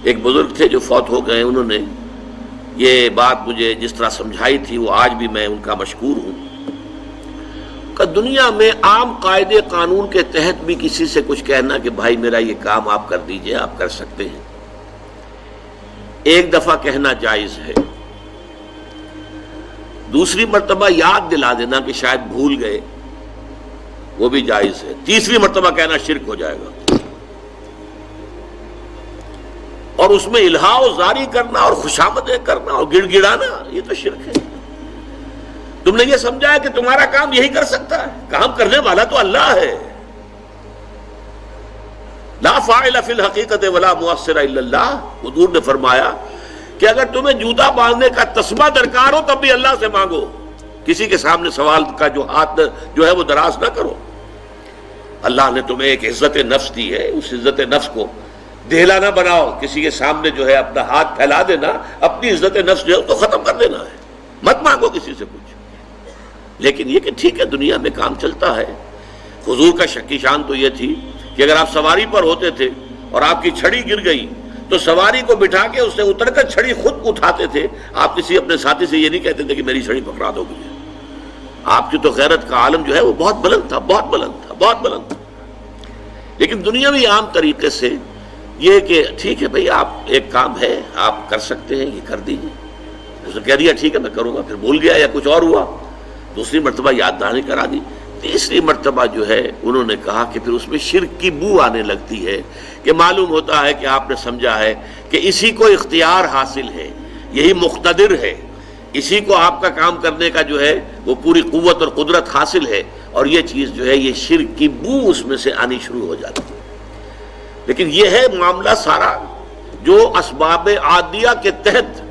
ایک بزرگ تھے جو فوت ہو گئے، انہوں نے یہ بات مجھے جس طرح سمجھائی تھی وہ آج بھی میں ان کا مشکور ہوں کہ دنیا میں عام قاعدے قانون کے تحت بھی کسی سے کچھ کہنا کہ بھائی میرا یہ کام آپ کر دیجئے، آپ کر سکتے ہیں، ایک دفعہ کہنا جائز ہے، دوسری مرتبہ یاد دلا دینا کہ شاید بھول گئے وہ بھی جائز ہے، تیسری مرتبہ کہنا شرک ہو جائے گا، اور اس میں الہا و زاری کرنا اور خوشامدیں کرنا اور گڑ گڑانا یہ تو شرک ہے۔ تم نے یہ سمجھا ہے کہ تمہارا کام یہی کر سکتا ہے، کام کرنے والا تو اللہ ہے، لا فاعل فی الحقیقت ولا مؤثر الا اللہ۔ حضور نے فرمایا کہ اگر تمہیں جوتا باندھنے کا تسمہ درکار ہو تب بھی اللہ سے مانگو، کسی کے سامنے سوال کا جو ہاتھ جو ہے وہ دراز نہ کرو۔ اللہ نے تمہیں ایک عزت نفس دی ہے، اس عزت نفس کو دہلا نہ بناؤ، کسی کے سامنے جو ہے اپنا ہاتھ پھیلا دینا، اپنی عزت نفس جو ہے اس کو ختم کر دینا ہے، مت مانگو کسی سے کچھ۔ لیکن یہ کہ ٹھیک ہے دنیا میں کام چلتا ہے۔ حضور کا شکی شان تو یہ تھی کہ اگر آپ سواری پر ہوتے تھے اور آپ کی چھڑی گر گئی تو سواری کو بٹھا کے اس سے اتر کر چھڑی خود اٹھاتے تھے، آپ کسی اپنے ساتھی سے یہ نہیں کہتے تھے کہ میری چھڑی پکڑا دو گی۔ آپ کی تو غیرت کا عالم جو ہے وہ بہت بلند تھا، بہت بلند تھا، بہت بلند تھا۔ لیکن دنیاوی عام طریقے سے یہ کہ ٹھیک ہے بھئی آپ ایک کام ہے آپ کر سکتے ہیں، یہ کر دیجیے، اس نے کہہ دیا ٹھیک ہے میں کروں گا، پھر بھول گیا یا کچھ اور ہوا، دوسری مرتبہ یاد دہانی کرا دی، تیسری مرتبہ جو ہے انہوں نے کہا کہ پھر اس میں شرک کی بو آنے لگتی ہے کہ معلوم ہوتا ہے کہ آپ نے سمجھا ہے کہ اسی کو اختیار حاصل ہے، یہی مقتدر ہے، اسی کو آپ کا کام کرنے کا جو ہے وہ پوری قوت اور قدرت حاصل ہے، اور یہ چیز جو ہے یہ شرک کی بو اس میں سے آنی شروع ہو جاتی ہے۔ لیکن یہ ہے معاملہ سارا جو اسباب عادیہ کے تحت